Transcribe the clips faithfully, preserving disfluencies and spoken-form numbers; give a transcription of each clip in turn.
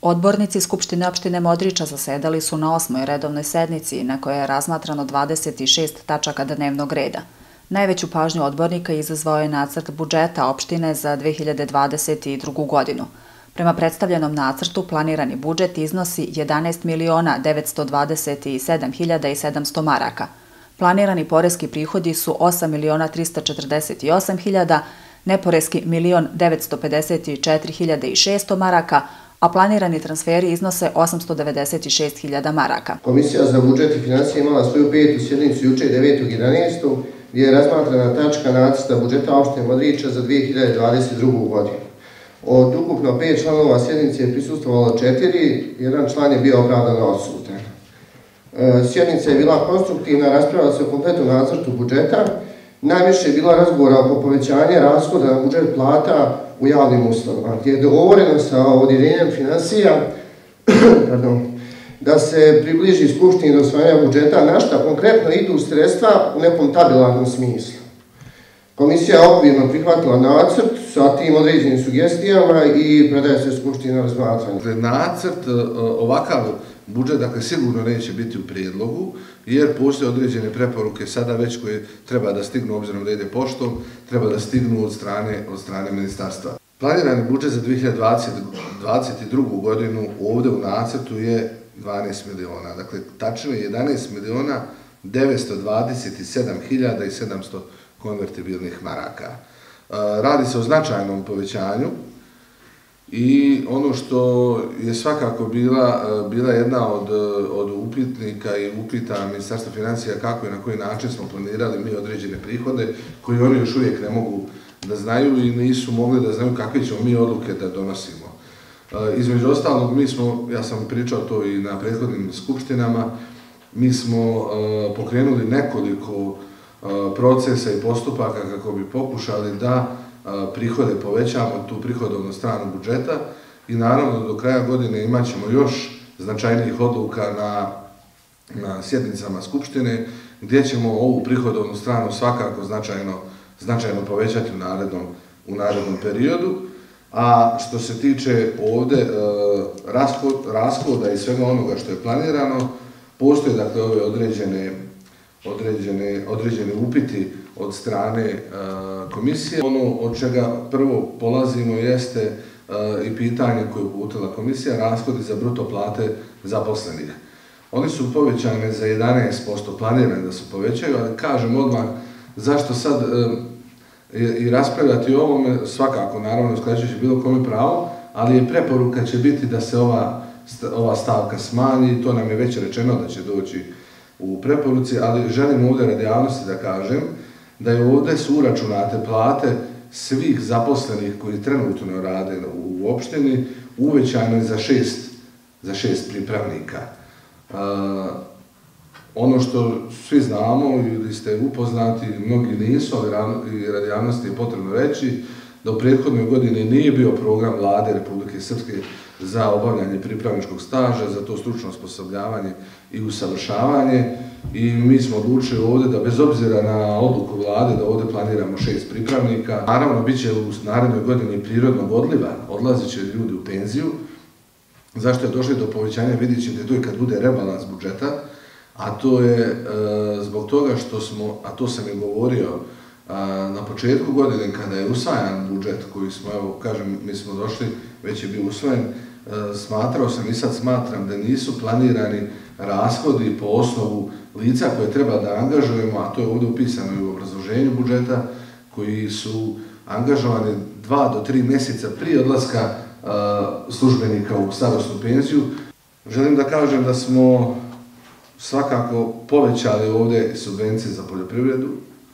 Odbornici Skupštine opštine Modriča zasedali su na osmoj redovnoj sednici na kojoj je razmatrano dvadeset šest tačaka dnevnog reda. Najveću pažnju odbornika izazvao je nacrt budžeta opštine za dve hiljade dvadeset drugu. godinu. Prema predstavljenom nacrtu, planirani budžet iznosi jedanaest miliona devetsto dvadeset sedam hiljada sedamsto maraka. Planirani poreski prihodi su osam miliona trista četrdeset osam hiljada, neporeski milion devetsto pedeset četiri hiljade šesto maraka, a planirani transferi iznose osamsto devedeset šest hiljada maraka. Komisija za budžet i financije imala svoju petu sjednicu juče devetog jedanaestog gdje je razmatrana tačka nacrta budžeta opštine Modriča za dve hiljade dvadeset drugu. godinu. Od ukupno pet članova sjednice je prisustvovalo četiri, jedan član je bio opravdano odsutan. Sjednica je bila konstruktivna, raspravljala se o kompletnom nacrtu budžeta. Najviše je bila razgovora oko povećanja rashoda na budžet plata u javnim ustanovama, gdje je dogovoreno sa odjeljenjem financija da se približi Skupštini do usvajanja budžeta, na šta konkretno idu sredstva u nekom tabelarnom smislu. Komisija je okvirno prihvatila nacrt sa tim određenim sugestijama i predaje se Skupštini na razmatranje. Nacrt, ovakav budžet, dakle, sigurno neće biti u prijedlogu, jer postoje određene preporuke sada već koje treba da stignu, obzirom da ide poštom, treba da stignu od strane, od strane ministarstva. Planirani budžet za dve hiljade dvadeset drugu. godinu ovdje u nacrtu je dvanaest miliona, dakle, tačno je jedanaest miliona devetsto dvadeset sedam hiljada sedamsto konvertibilnih maraka. Radi se o značajnom povećanju i ono što je svakako bila, bila jedna od, od upitnika i upita Ministarstva financija kako i na koji način smo planirali mi određene prihode koji oni još uvijek ne mogu da znaju i nisu mogli da znaju kakve ćemo mi odluke da donosimo. Između ostalog, mi smo, ja sam pričao to i na prethodnim skupštinama, mi smo pokrenuli nekoliko procesa i postupaka kako bi pokušali da prihode povećamo, tu prihodovnu stranu budžeta i naravno do kraja godine imat ćemo još značajnijih odluka na, na sjednicama Skupštine gdje ćemo ovu prihodovnu stranu svakako značajno, značajno povećati u narednom, u narednom periodu. A što se tiče ovdje e, rashod, rashoda i svega onoga što je planirano, postoje dakle ove određene Određene, određene upiti od strane e, komisije. Ono od čega prvo polazimo jeste e, i pitanje koje je uputila komisija, rashodi za bruto plate zaposlenih. Oni su povećane za jedanaest posto, planirane da se povećaju, ali kažem odmah zašto sad e, i raspravljati o ovome, svakako naravno uskraćujući bilo kome pravo, ali je preporuka će biti da se ova, ova stavka smanji, to nam je već rečeno da će doći u preporuci, ali želim ovdje radi javnosti da kažem da je ovdje su uračunate plate svih zaposlenih koji trenutno rade u opštini uvećane za šest, za šest pripravnika. E, ono što svi znamo ili ste upoznati, mnogi nisu, ali radi javnosti je potrebno reći da u prethodnoj godini nije bio program Vlade Republike Srpske za obavljanje pripravničkog staža, za to stručno osposobljavanje i usavršavanje i mi smo odlučili ovdje da bez obzira na odluku Vlade da ovdje planiramo šest pripravnika. Naravno, bit će u narednoj godini prirodnog odliva, odlazit će ljudi u penziju. Zašto je došlo do povećanja, vidjet ćete to i kad bude rebalans budžeta, a to je e, zbog toga što smo, a to sam i govorio, na početku godine kada je usvajan budžet koji smo, evo kažem, mi smo došli, već je bio usvojen, smatrao sam i sad smatram da nisu planirani rashodi po osnovu lica koje treba da angažujemo, a to je ovdje upisano i u obrazloženju budžeta, koji su angažovani dva do tri mjeseca prije odlaska službenika u starosnu penziju. Želim da kažem da smo svakako povećali ovdje subvencije za poljoprivredu,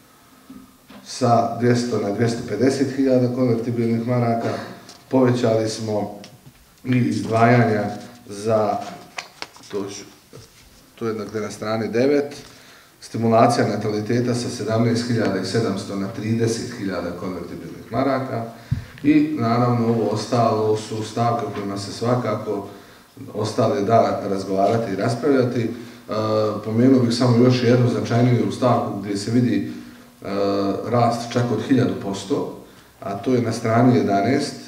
sa dvjesto na dvjesto pedeset hiljada konvertibilnih maraka, povećali smo i izdvajanja za, to, ću, to je dakle na strani devet, stimulacija nataliteta sa sedamnaest hiljada sedamsto na trideset hiljada konvertibilnih maraka i naravno ovo ostalo su stavke kojima se svakako ostale da razgovarati i raspravljati. E, pomenuo bih samo još jednu značajniju stavku gdje se vidi rast čak od hiljadu posto, a to je na strani jedanaest,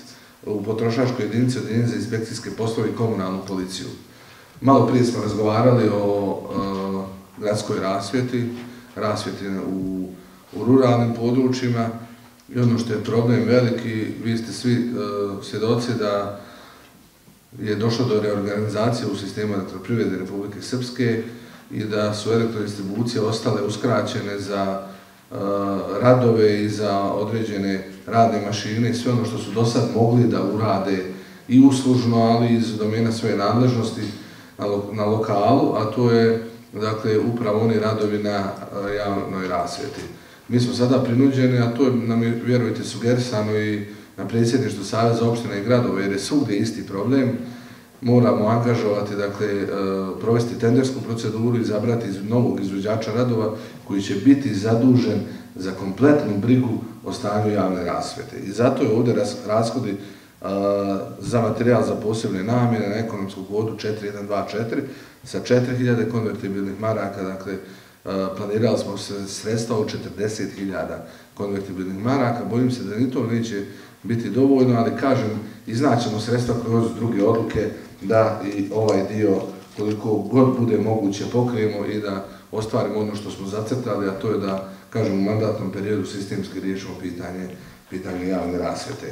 u potrošačkoj jedinici od jedinice za inspekcijske poslove i komunalnu policiju. Malo prije smo razgovarali o e, gradskoj rasvjeti, rasvjeti u, u ruralnim područjima i ono što je problem veliki, vi ste svi e, svjedoci da je došlo do reorganizacije u sistemu elektroprivrede Republike Srpske i da su elektrodistribucije ostale uskraćene za uh, radove i za određene radne mašine i sve ono što su do sad mogli da urade i uslužno, ali iz domena svoje nadležnosti na, lo, na lokalu, a to je dakle upravo oni radovi na uh, javnoj rasvjeti. Mi smo sada prinuđeni, a to nam je, vjerujte, sugerisano i na predsjedništvu Saveza opština i gradova, jer je svugdje isti problem. Moramo angažovati, dakle, provesti tendersku proceduru i izabrati novog izvođača radova koji će biti zadužen za kompletnu brigu o stanju javne rasvjete. I zato je ovdje rashodi za materijal za posebne namjene na ekonomskom kodu četiri jedan dva četiri sa četiri hiljade konvertibilnih maraka, dakle, planirali smo se sredstva od četrdeset hiljada konvertibilnih maraka. Bojim se da ni to neće biti dovoljno, ali kažem, iznaćemo sredstva kroz druge odluke da i ovaj dio koliko god bude moguće pokrijemo i da ostvarimo ono što smo zacrtali, a to je da, kažem, u mandatnom periodu sistemski riješimo pitanje, pitanje javne rasvjete.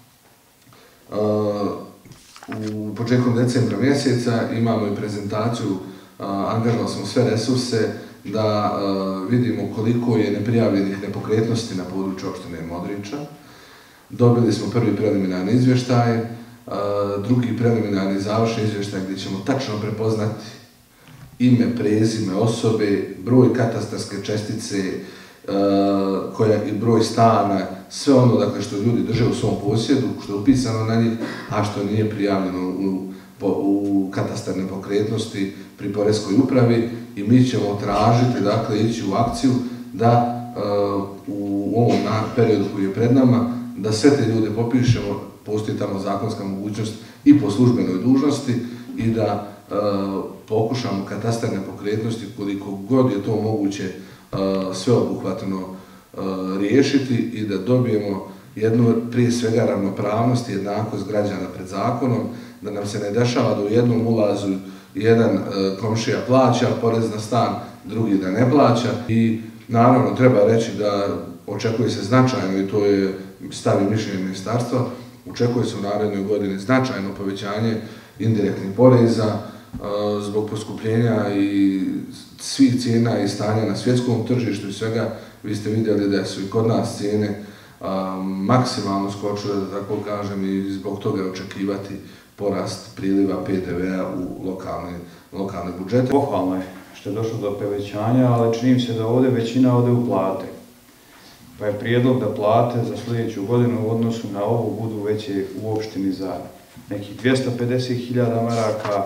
U početkom decembra mjeseca imamo i prezentaciju, angažovali smo sve resurse da vidimo koliko je neprijavljenih nepokretnosti na području opštine Modriča. Dobili smo prvi preliminarni izvještaj, drugi preliminarni završni izvještaj gdje ćemo tačno prepoznati ime, prezime osobe, broj katastarske čestice, koja i broj stana, sve ono dakle, što ljudi drže u svom posjedu, što je upisano na njih, a što nije prijavljeno u, u katastar nepokretnosti pri poreskoj upravi, i mi ćemo tražiti, dakle, ići u akciju da u ovom periodu koji je pred nama, da sve te ljude popišemo, postoji tamo zakonska mogućnost i po službenoj dužnosti i da e, pokušamo katastar nepokretnosti koliko god je to moguće e, sveobuhvatno e, riješiti i da dobijemo jednu, prije svega, ravnopravnost i jednakost građana pred zakonom, da nam se ne dešava da u jednom ulazu jedan e, komšija plaća porez na stan, drugi da ne plaća. I naravno treba reći da očekuje se značajno, i to je stav i mišljenje ministarstva, očekuje se u narednoj godini značajno povećanje indirektnih poreza zbog poskupljenja i svih cijena i stanja na svjetskom tržištu i svega. Vi ste vidjeli da su i kod nas cijene maksimalno skočile, da tako kažem, i zbog toga je očekivati porast priliva P D V-a u lokalne, lokalne budžete. Pohvalno je što je došlo do povećanja, ali čini se da ovdje većina ode u plate. Pa je prijedlog da plate za sljedeću godinu u odnosu na ovu budu veće u opštini za nekih dvjesto pedeset hiljada maraka,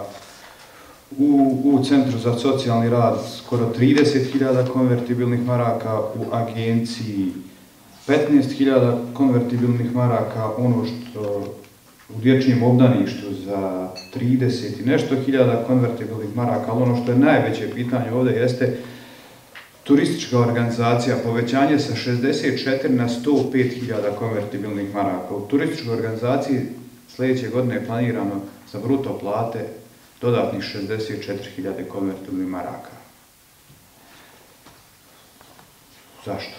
u, u Centru za socijalni rad skoro trideset hiljada konvertibilnih maraka, u agenciji petnaest hiljada konvertibilnih maraka, ono što u dječjem obdaništu za trideset i nešto hiljada konvertibilnih maraka, ali ono što je najveće pitanje ovdje jeste turistička organizacija, povećanje sa šezdeset četiri na sto pet hiljada konvertibilnih maraka. U turističkoj organizaciji sljedeće godine je planirano za bruto plate dodatnih šezdeset četiri hiljade konvertibilnih maraka. Zašto?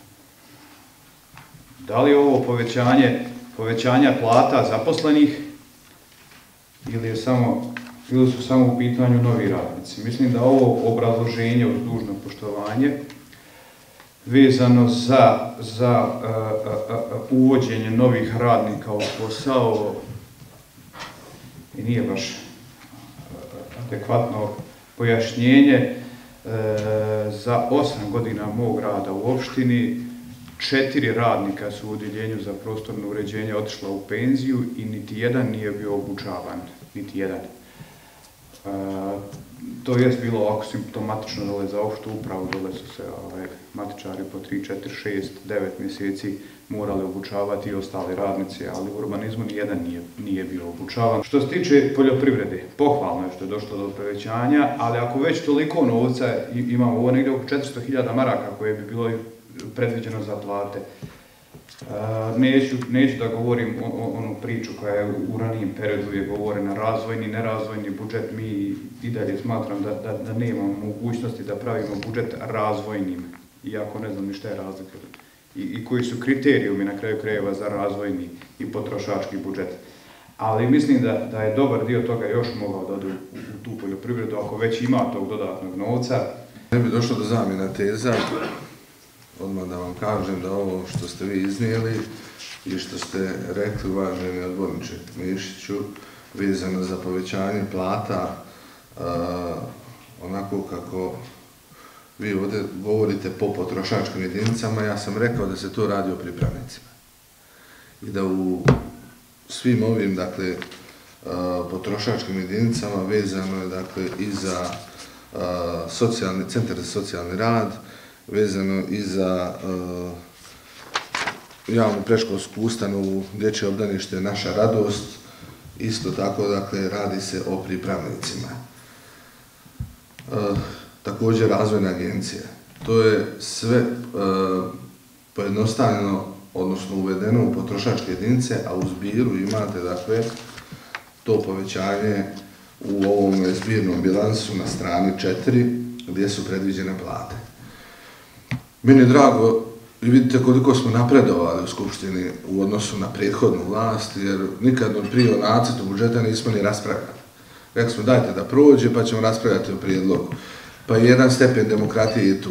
Da li je ovo povećanje, povećanja plata zaposlenih ili je samo ili su samo u pitanju novi radnici? Mislim da ovo obrazloženje uz dužno poštovanje vezano za, za uh, uh, uh, uvođenje novih radnika u posao i nije baš adekvatno pojašnjenje. Uh, za osam godina mog rada u opštini četiri radnika su u odjeljenju za prostorno uređenje otišla u penziju i niti jedan nije bio obučavan, niti jedan. Uh, to je bilo ovako simptomatično dole za opštu upravu, dole su se ovaj, matičari po tri, četiri, šest, devet mjeseci morali obučavati i ostali radnici, ali u urbanizmu nijedan nije, nije bio obučavan. Što se tiče poljoprivrede, pohvalno je što je došlo do povećanja, ali ako već toliko novca imamo, ovo negdje oko četiristo hiljada maraka koje bi bilo predviđeno za plate, Neću, neću da govorim o, o onu priču koja je u ranijem periodu je govorena, razvojni, nerazvojni budžet. Mi i dalje smatram da, da, da nemamo mogućnosti da pravimo budžet razvojnim, iako ne znam ni šta je razlika i, i koji su kriterijumi na kraju krajeva za razvojni i potrošački budžet. Ali mislim da, da je dobar dio toga još mogao da ode u, u tu poljoprivredu ako već ima tog dodatnog novca. Ne bi došlo do zamjena teza. Odmah da vam kažem da ovo što ste vi iznijeli i što ste rekli, uvaženi odborniče Mišiću, vezano za povećanje plata, uh, onako kako vi ovdje govorite po potrošačkim jedinicama, ja sam rekao da se to radi o pripravnicima. I da u svim ovim, dakle, uh, potrošačkim jedinicama vezano je, dakle, i za uh, socijalni, centar za socijalni rad, vezano i za uh, javnu predškolsku ustanovu, dječje obdanište Naša radost, isto tako, dakle, radi se o pripravnicima. Uh, također razvojna agencija. To je sve uh, pojednostavljeno, odnosno uvedeno u potrošačke jedinice, a u zbiru imate, dakle, to povećanje u ovom zbirnom bilansu na strani četiri, gdje su predviđene plate. Meni je drago i vidite koliko smo napredovali u Skupštini u odnosu na prethodnu vlast, jer nikad od prije o nacrtu budžeta nismo ni raspravljali. Rekli smo dajte da prođe pa ćemo raspravljati o prijedlogu. Pa jedan stepen demokratije je tu.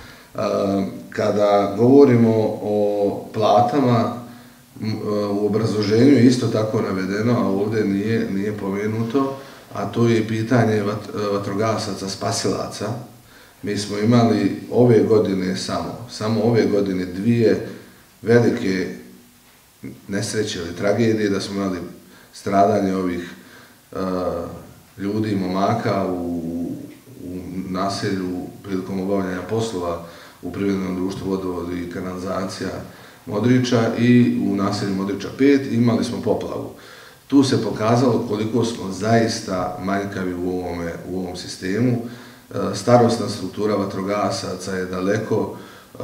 Kada govorimo o platama, u obrazloženju je isto tako navedeno, a ovdje nije, nije pomenuto, a to je pitanje vatrogasaca, spasilaca. Mi smo imali ove godine samo, samo ove godine dvije velike nesreće ili tragedije, da smo imali stradanje ovih uh, ljudi, momaka u, u naselju prilikom obavljanja poslova u privrednom društvu Vodovod i kanalizacija Modriča i u naselju Modriča pet imali smo poplavu. Tu se pokazalo koliko smo zaista manjkavi u, ovome, u ovom sistemu. Starosna struktura vatrogasaca je daleko uh,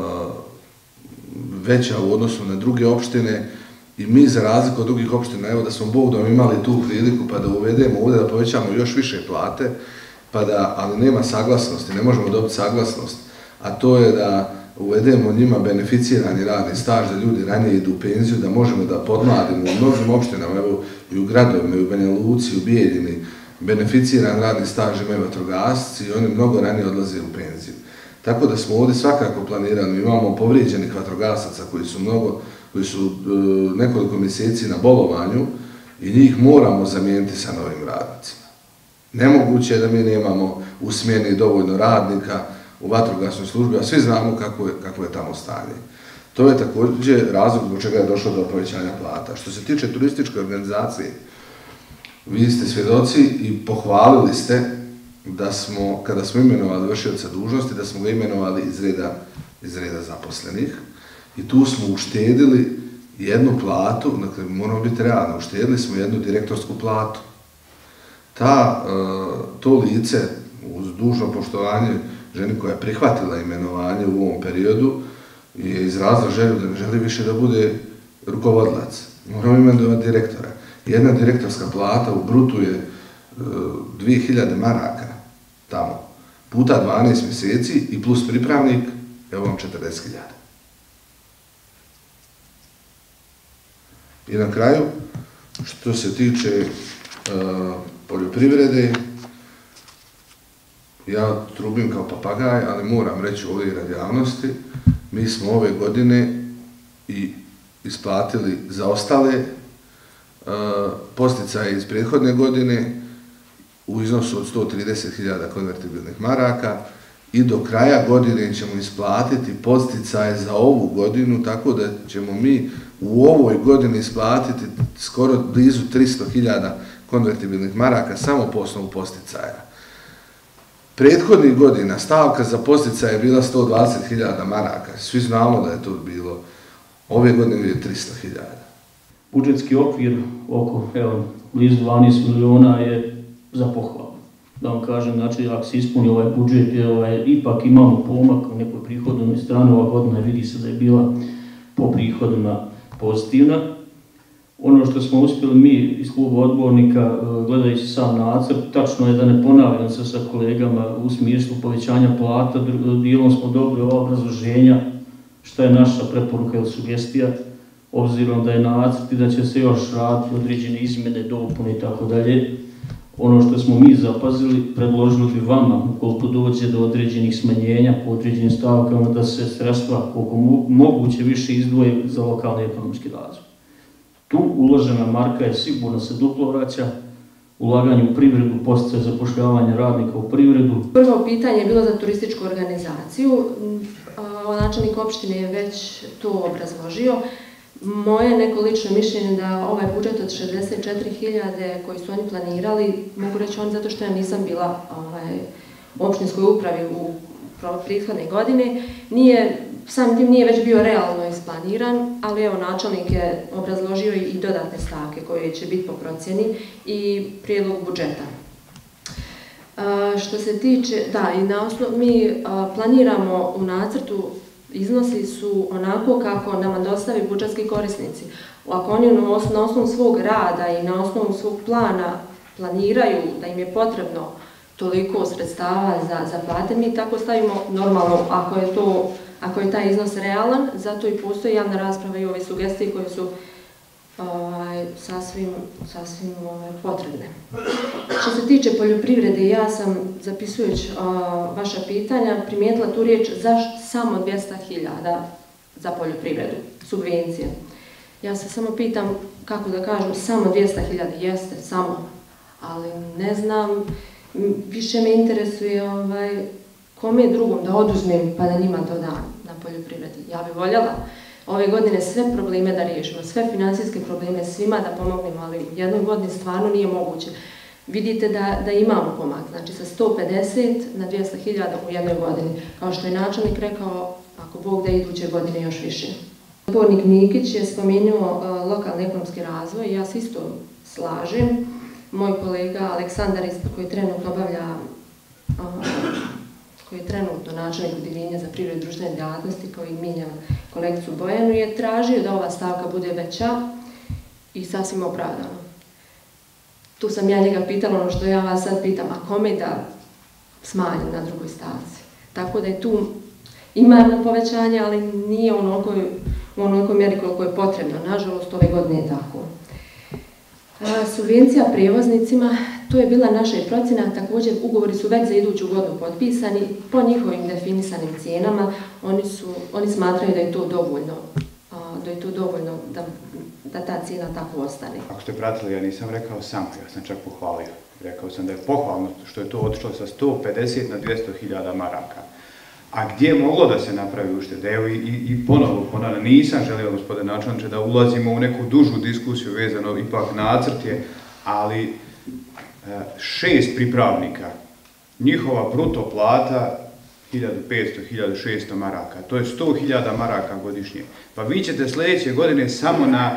veća u odnosu na druge opštine i mi za razliku od drugih opština, evo da smo Bog da imali tu priliku pa da uvedemo ovdje da povećamo još više plate, pa da, ali nema saglasnosti, ne možemo dobiti saglasnost, a to je da uvedemo njima beneficirani radni staž, da ljudi ranije idu u penziju, da možemo da podmladimo u mnogim opštinama, evo i u gradovima, i u Banja Luci, u Bijeljini, beneficiran radni staž imaju vatrogasci i oni mnogo ranije odlaze u penziju. Tako da smo ovdje svakako planirani, imamo povrijeđenih vatrogasaca koji su mnogo, koji su uh, nekoliko mjeseci na bolovanju i njih moramo zamijeniti sa novim radnicima. Nemoguće je da mi nemamo u smjeni dovoljno radnika u vatrogasnoj službi, a svi znamo kako je, kako je tamo stanje. To je također razlog zbog čega je došlo do povećanja plata. Što se tiče turističke organizacije, vi ste svjedoci i pohvalili ste da smo, kada smo imenovali vršioca dužnosti, da smo ga imenovali iz reda, iz reda zaposlenih i tu smo uštedili jednu platu, dakle moramo biti realni, uštedili smo jednu direktorsku platu. Ta, to lice, uz dužno poštovanje ženi koja je prihvatila imenovanje u ovom periodu, je izrazila želju da ne želi više da bude rukovodilac. Moramo imenovati direktora. Jedna direktorska plata u brutu je dvije hiljade maraka tamo, puta dvanaest mjeseci i plus pripravnik, evo vam četrdeset hiljada. I na kraju, što se tiče uh, poljoprivrede, ja trubim kao papagaj, ali moram reći ovdje radi javnosti, mi smo ove godine i isplatili zaostale uh, posticaje iz prethodne godine u iznosu od sto trideset hiljada konvertibilnih maraka i do kraja godine ćemo isplatiti posticaje za ovu godinu, tako da ćemo mi u ovoj godini isplatiti skoro blizu tristo hiljada konvertibilnih maraka samo po osnovu posticaja. Prethodnih godina stavka za posticaje je bila sto dvadeset hiljada maraka, svi znamo da je to bilo, ove godine je tristo hiljada. Budžetski okvir oko, evo, blizu dvanaest miliona je za pohvalu. Da vam kažem, znači, ako se ispuni ovaj budžet, ovaj, ipak imamo pomak u nekoj prihodnoj strani, ova godina vidi se da je bila po prihodima pozitivna. Ono što smo uspjeli mi iz kluba odbornika, gledajući sam nacrt, tačno je da ne ponavljam se sa kolegama u smislu povećanja plata, dijelom smo dobili ova obrazloženja šta je naša preporuka ili sugestija, obzirom da je nacrt i da će se još raditi određene izmjene, dopune i tako dalje. Ono što smo mi zapazili, predložili bi vama, ukoliko dođe do određenih smanjenja po određenim stavkama, da se sredstva koliko moguće više izdvoje za lokalni ekonomski razvoj. Tu uložena marka je sigurno se duplo vraća, ulaganje u privredu, podsticaj zapošljavanja radnika u privredu. Prvo pitanje je bilo za turističku organizaciju. Načelnik opštine je već to obrazložio. Moje neko lično mišljenje da ovaj budžet od šezdeset četiri hiljade koji su oni planirali, mogu reći on zato što ja nisam bila ovaj, u opštinskoj upravi u prethodne godine, nije, sam tim nije već bio realno isplaniran, ali evo načelnik je obrazložio i dodatne stavke koje će biti po procjeni i prijedlog budžeta. A, što se tiče, da, i na osnov, mi a, planiramo u nacrtu, iznosi su onako kako nam dostavi budžetski korisnici. Ako oni na osnovu svog rada i na osnovu svog plana planiraju da im je potrebno toliko sredstava za, za plate, mi tako stavimo normalno ako je, to, ako je taj iznos realan, zato i postoji javna rasprava i ove sugestije koje su ovaj, sasvim, sasvim ovaj, potrebne. Što se tiče poljoprivrede, ja sam, zapisujući vaša pitanja, primijetila tu riječ za samo dvjesto hiljada za poljoprivredu, subvencije. Ja se samo pitam, kako da kažem, samo dvjesto hiljada, jeste, samo, ali ne znam, više me interesuje ovaj, kome drugom da oduzmem pa da njima to dam na poljoprivredi. Ja bih voljela ove godine sve probleme da riješimo, sve financijske probleme svima da pomognemo, ali u jednoj godini stvarno nije moguće. Vidite da, da imamo pomak, znači sa sto pedeset na dvjesto hiljada u jednoj godini. Kao što je načelnik rekao, ako Bog da iduće godine još više. Odbornik Mikić je spomenuo uh, lokalni ekonomski razvoj i ja se isto slažem. Moj kolega Aleksandar isto koji trenutno obavlja, uh, koji je trenutno načelnik Udjeljenja za privredu i društvene djelatnosti, koji mijenja kolegicu Bojanu, je tražio da ova stavka bude veća i sasvim opravdano. Tu sam ja njega pitala ono što ja vas sad pitam, a kome da smanjim na drugoj stavci. Tako da je tu ima povećanje, ali nije u onakoj mjeri koliko je potrebno. Nažalost, ove godine je tako. A, subvencija prijevoznicima, to je bila naša procjena, također ugovori su već za iduću godinu potpisani, po njihovim definisanim cijenama, oni, su, oni smatraju da je to dovoljno, a, da je to dovoljno da, da ta cijena tako ostane. Ako ste pratili, ja nisam rekao samo, ja sam čak pohvalio. Rekao sam da je pohvalno što je to otišlo sa sto pedeset na dvjesto hiljada maraka. A gdje je moglo da se napravi uštede? Evo i, i, i ponovo ponavljam, nisam želio, gospodine načelniče, da ulazimo u neku dužu diskusiju vezano, ipak nacrt je, ali šest pripravnika, njihova bruto plata hiljadu petsto do hiljadu šesto maraka, to je sto hiljada maraka godišnje. Pa vi ćete sljedeće godine samo na,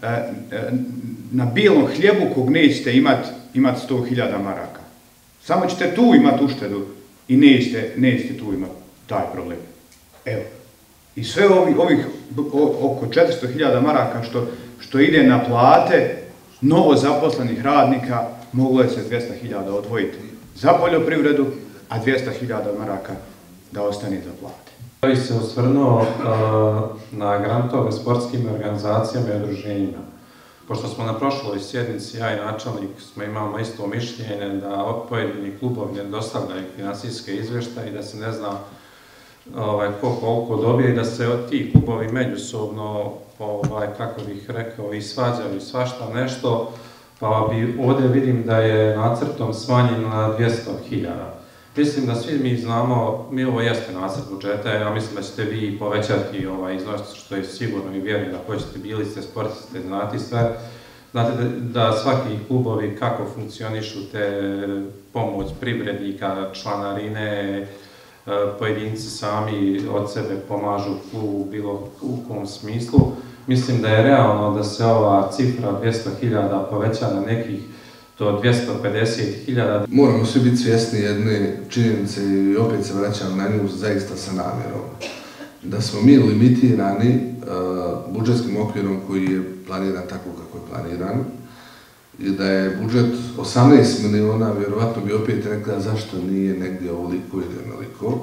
na bijelom hljebu kog nećete imati imat sto hiljada maraka. Samo ćete tu imati uštedu i nećete, nećete tu imati taj problem. Evo. I sve ovih, ovih oko četiristo hiljada maraka što, što ide na plate novo zaposlenih radnika, moglo je se dvjesto hiljada odvojiti za poljoprivredu, a dvjesto hiljada maraka da ostane za plate. Ja bih se osvrnuo uh, na grantove sportskim organizacijama i udruženjima. Pošto smo na prošloj sjednici, ja i načelnik smo imali isto mišljenje da pojedini klubovi ne dostavljaju finansijske izvještaje i da se ne zna ovaj, ko koliko dobije i da se od tih klubovi međusobno, ovaj, kako bih rekao, i svađaju i svašta nešto, pa bi ovdje vidim da je nacrtom smanjeno na dvjesto hiljada. Mislim da svi mi znamo, mi ovo jeste nacrt budžeta, ja mislim da ćete vi povećati ovaj iznos, što je sigurno i vjerujem da hoćete, bili ste sportiste, znate sve. Znate da, da svaki klubovi kako funkcionišu te pomoć privrednika, članarine, pojedinci sami od sebe pomažu u bilo u kom smislu. Mislim da je realno da se ova cifra dvjesto hiljada poveća na nekih do dvjesto pedeset hiljada. Moramo svi biti svjesni jedne činjenice i opet se vraćam na nju zaista sa namjerom. da smo mi limitirani budžetskim okvirom koji je planiran tako kako je planiran i da je budžet osamnaest miliona, vjerovatno bi opet rekla zašto nije negdje ovoliko ili onoliko.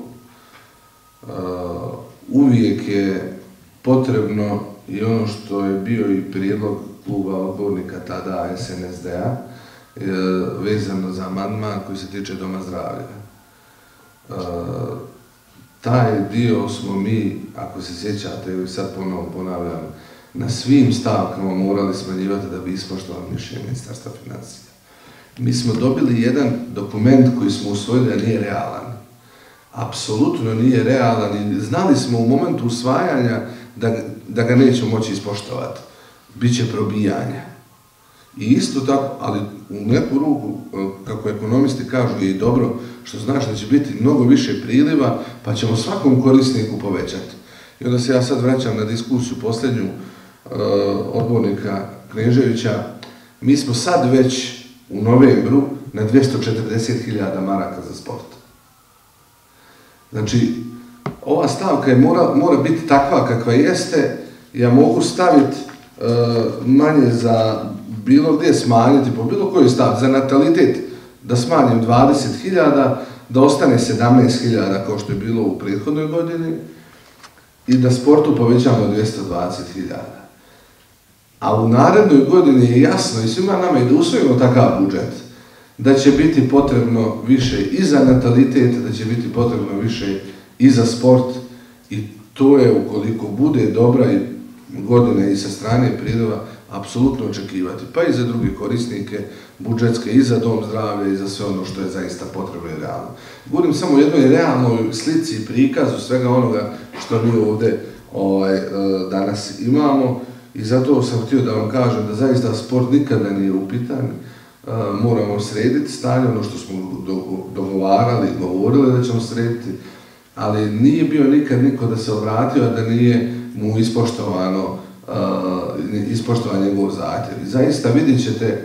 Uvijek je potrebno i ono što je bio i prijedlog kluba odbornika tada S N S D-a vezano za amandman koji se tiče doma zdravlja. Taj dio smo mi, ako se sjećate, i sad ponovno ponavljam, na svim stavkama morali smanjivati da bi ispoštovali mišljenje Ministarstva financija. Mi smo dobili jedan dokument koji smo usvojili da nije realan. Apsolutno nije realan i znali smo u momentu usvajanja da, da ga nećemo moći ispoštovati. Biće probijanja. I isto tako, ali u neku ruku, kako ekonomisti kažu, je i dobro što znaš da će biti mnogo više priliva, pa ćemo svakom korisniku povećati. I onda se ja sad vraćam na diskusiju posljednju uh, odbornika Kneževića. Mi smo sad već u novembru na dvjesto četrdeset hiljada maraka za sport. Znači, ova stavka je mora, mora biti takva kakva jeste. Ja mogu staviti uh, manje za bilo gdje smanjiti, po bilo koji stav, za natalitet da smanjim dvadeset hiljada, da ostane sedamnaest hiljada kao što je bilo u prethodnoj godini i da sportu povećamo dvjesto dvadeset hiljada. A u narednoj godini je jasno i svima nama i da usvojimo takav budžet, da će biti potrebno više i za natalitet, da će biti potrebno više i za sport i to je, ukoliko bude dobra i godina i sa strane priliva, apsolutno očekivati, pa i za druge korisnike budžetske, i za dom zdravlja, i za sve ono što je zaista potrebno i realno. Govorim samo o jednoj realnoj slici i prikazu svega onoga što mi ovdje ovaj, danas imamo i zato sam htio da vam kažem da zaista sport nikada nije upitan, moramo srediti stanje, ono što smo dogovarali, govorili da ćemo srediti, ali nije bio nikad niko da se obratio, a da nije mu ispoštovano ispoštovanje njegov zahtjev. I zaista vidjet ćete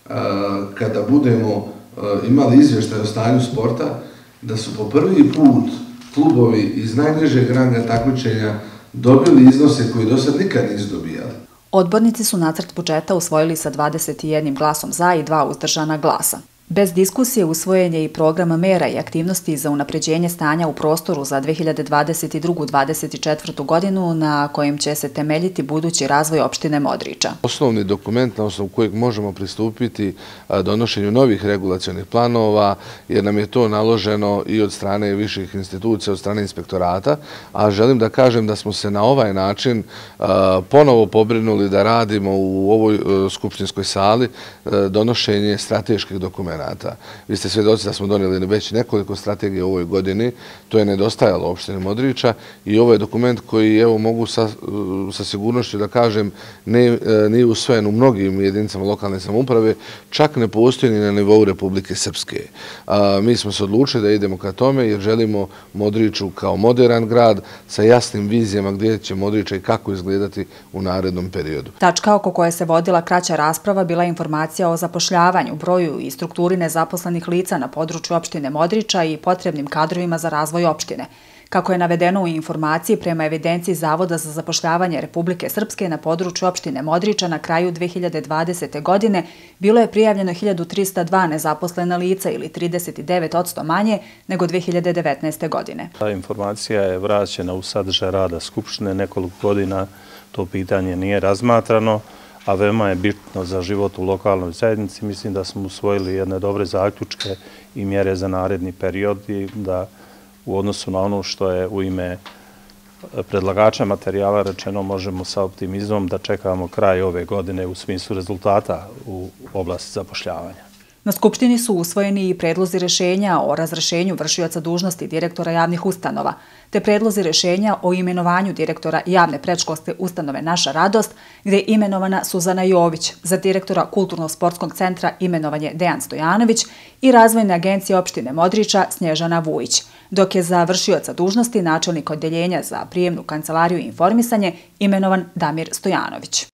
kada budemo imali izvještaj o stanju sporta da su po prvi put klubovi iz najnižeg ranga takmičenja dobili iznose koji do sad nikad nisu dobijali. Odbornici su nacrt budžeta usvojili sa dvadeset jednim glasom za i dva uzdržana glasa. Bez diskusije usvojen je i program mera i aktivnosti za unapređenje stanja u prostoru za dve hiljade dvadeset drugu do dvadeset četvrtu godinu na kojim će se temeljiti budući razvoj opštine Modriča. Osnovni dokument na osnovu kojeg možemo pristupiti donošenju novih regulacionih planova, jer nam je to naloženo i od strane viših institucija, od strane inspektorata, a želim da kažem da smo se na ovaj način ponovo pobrinuli da radimo u ovoj skupštinskoj sali donošenje strateških dokumenta. Vi ste svjedoci da smo donijeli već nekoliko strategija u ovoj godini, to je nedostajalo opštine Modriča i ovo je dokument koji, evo, mogu sa, sa sigurnošću da kažem, ne, nije usvojen u mnogim jedinicama lokalne samouprave, čak ne postoji ni na nivou Republike Srpske. A, mi smo se odlučili da idemo ka tome jer želimo Modriču kao modern grad sa jasnim vizijama gdje će Modriča i kako izgledati u narednom periodu. Tačka oko koje se vodila kraća rasprava bila informacija o zapošljavanju, broju i strukturi nezaposlenih lica na području opštine Modriča i potrebnim kadrovima za razvoj opštine. Kako je navedeno u informaciji, prema evidenciji Zavoda za zapošljavanje Republike Srpske na području opštine Modriča na kraju dve hiljade dvadesete. godine bilo je prijavljeno hiljadu trista dva nezaposlena lica ili trideset devet posto manje nego dve hiljade devetnaeste. godine. Ta informacija je vraćena u sadržaj rada Skupštine, nekoliko godina to pitanje nije razmatrano, a veoma je bitno za život u lokalnoj zajednici. Mislim da smo usvojili jedne dobre zaključke i mjere za naredni period i da u odnosu na ono što je u ime predlagača materijala rečeno možemo sa optimizmom da čekamo kraj ove godine u smislu rezultata u oblasti zapošljavanja. Na Skupštini su usvojeni i predlozi rješenja o razrešenju vršioca dužnosti direktora javnih ustanova, te predlozi rješenja o imenovanju direktora javne predškolske ustanove Naša radost, gdje je imenovana Suzana Jović, za direktora Kulturno-sportskog centra imenovan je Dejan Stojanović i Razvojne agencije opštine Modriča Snježana Vujić, dok je za vršioca dužnosti načelnik odeljenja za prijemnu kancelariju i informisanje imenovan Damir Stojanović.